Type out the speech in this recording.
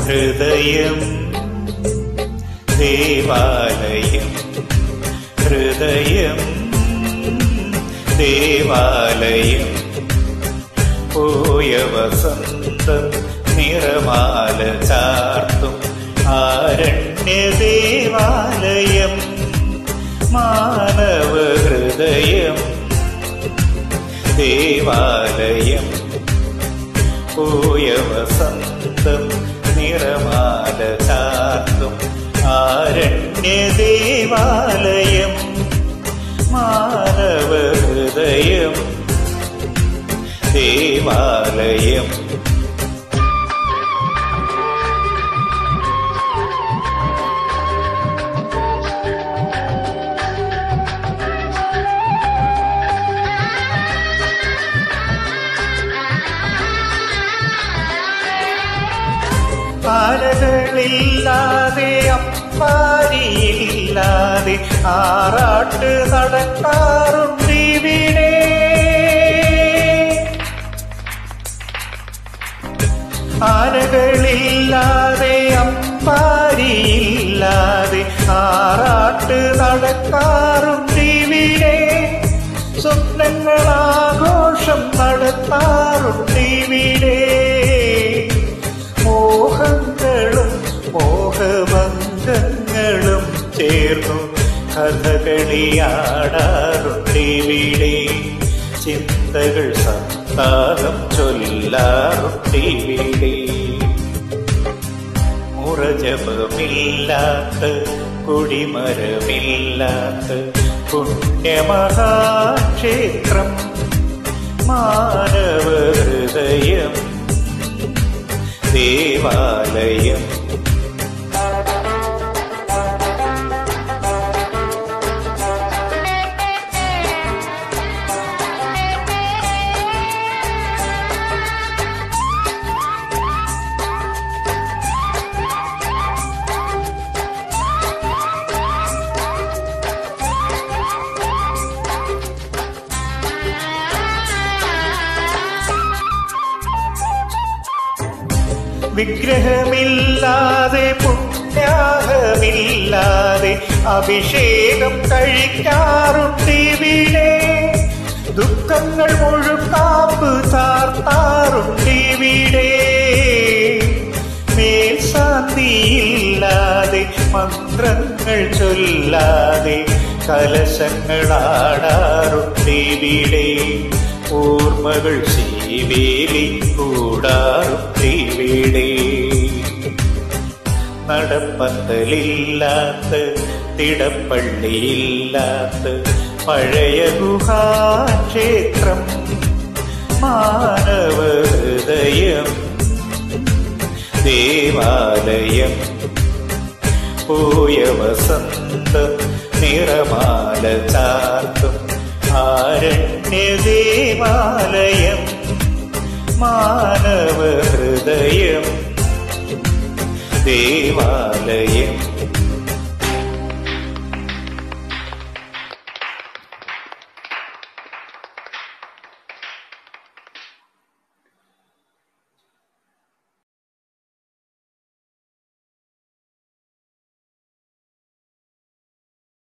ഹൃദയം ദേവാലയം, ഹൃദയം ദേവാലയം. പോയ വസന്തം നിറമാല ചാർത്തും ആരണ്യ ദേവാലയം. മാനവ ഹൃദയം ദേവാലയം. പോയ വസന്തം നിറമാല ചാർത്തും ആരണ്യ ദേവാലയം. മാനവ ഹൃദയം ദേവാലയം. ആലകളില്ലാതെ അപ്പാരിയില്ലാതെ ആറാട്ട് നടക്കാറുണ്ടിവിടെ. ആലകളില്ലാതെ അപ്പാരിയില്ലാതെ ആറാട്ട് നടക്കാറുണ്ടിവിടെ. സ്വപ്നങ്ങളാഘോഷം നടത്താറുണ്ടിവിടെ. മോഹങ്ങളും മോഹഭംഗങ്ങളും ചേർന്നു കഥകളിയാടാറുണ്ടിവിടെ. ചിന്തകൾ സന്താപം ചൊല്ലാറുണ്ടിവിടെ. മുറജപമില്ലാത്ത കൊടിമരമില്ലാത്ത പുണ്യമഹാക്ഷേത്രം. മാനവ ഹൃദയം ദേവാലയം. വിഗ്രഹമില്ലാതെ പുണ്യാഹമില്ലാതെ അഭിഷേകം കഴിക്കാറുണ്ടിവിടെ. ദുഃഖങ്ങൾ മുഴുക്കാപ്പ് ചാർത്താറുണ്ടിവിടെ. മേൽശാന്തിയില്ലാതെ മന്ത്രങ്ങൾ ചൊല്ലാതെ കലശങ്ങളാടാറുണ്ടിവിടെ. ഓർമ്മകൾ ശീവേലി കൂടാറുണ്ടിവിടെ. നടപ്പന്തലില്ലാത്ത തിടപ്പള്ളിയില്ലാത്ത പഴയ ഗുഹാക്ഷേത്രം. മാനവ ഹൃദയം ദേവാലയം. പോയ വസന്തം നിറമാല ചാർത്തും ആരണ്യ ദേവാലയം. മാനവ ഹൃദയം ദേവാലയം.